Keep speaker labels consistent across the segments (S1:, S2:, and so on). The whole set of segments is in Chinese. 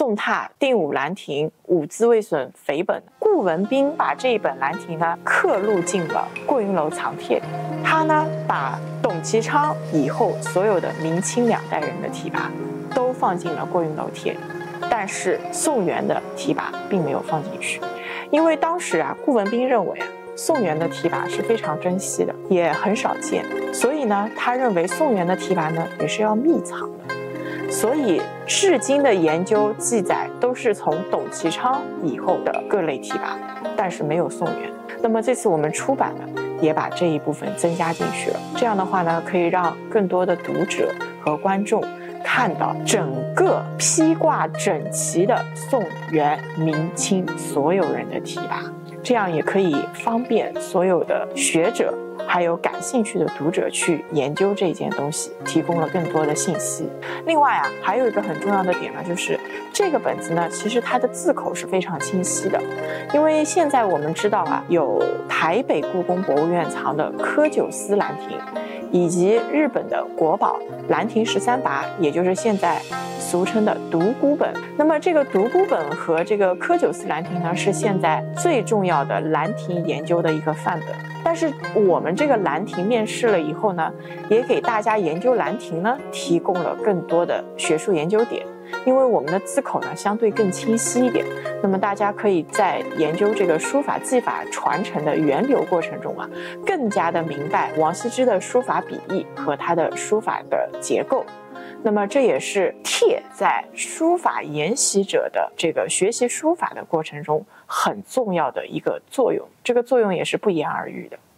S1: 宋拓定武兰亭，五字未损匪本。顾文彬把这一本兰亭呢刻录进了过云楼藏帖里。他呢把董其昌以后所有的明清两代人的题跋都放进了过云楼帖里，但是宋元的题跋并没有放进去，因为当时顾文彬认为宋元的题跋是非常珍惜的，也很少见，所以呢，他认为宋元的题跋呢也是要秘藏的，所以至今的研究记载都是从董其昌以后的各类题跋，但是没有宋元。那么这次我们出版呢，也把这一部分增加进去了，这样的话呢，可以让更多的读者和观众看到整个披挂整齐的宋元明清所有人的题跋。这样也可以方便所有的学者还有感兴趣的读者去研究这件东西，提供了更多的信息。另外还有一个很重要的点呢，就是这个本子呢，其实它的字口是非常清晰的。因为现在我们知道有台北故宫博物院藏的科九斯兰亭，以及日本的国宝兰亭13跋，也就是现在俗称的独孤本。那么这个独孤本和这个科九斯兰亭呢，是现在最重要的兰亭研究的一个范本。但是我们这个兰亭面世了以后呢，也给大家研究兰亭呢提供了更多的学术研究点，因为我们的字口呢相对更清晰一点，那么大家可以在研究这个书法技法传承的源流过程中更加的明白王羲之的书法笔意和他的书法的结构。那么这也是帖在书法研习者的这个学习书法的过程中很重要的一个作用，这个作用也是不言而喻的。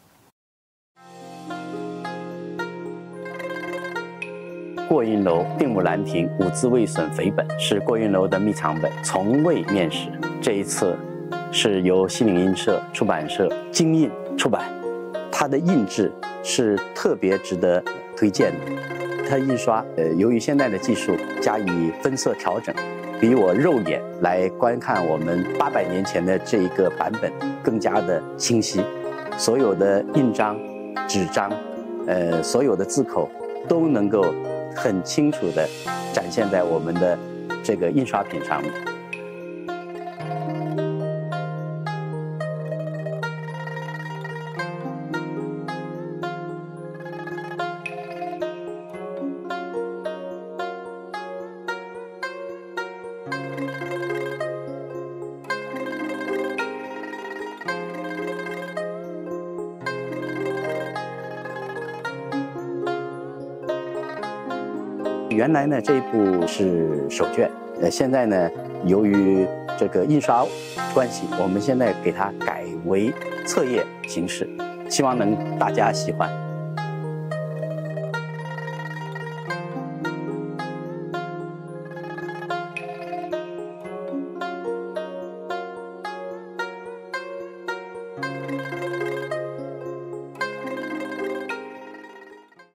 S2: 过云楼定武兰亭五字未损匪本是过云楼的秘藏本，从未面世。这一次是由西岭印社出版社精印出版，它的印制是特别值得推荐的。它印刷由于现在的技术加以分色调整，比我肉眼来观看我们800年前的这一个版本更加的清晰。所有的印章、纸张，所有的字口都能够很清楚地展现在我们的这个印刷品上面。原来呢，这一部是手卷，现在呢，由于这个印刷关系，我们现在给它改为册页形式，希望能大家喜欢。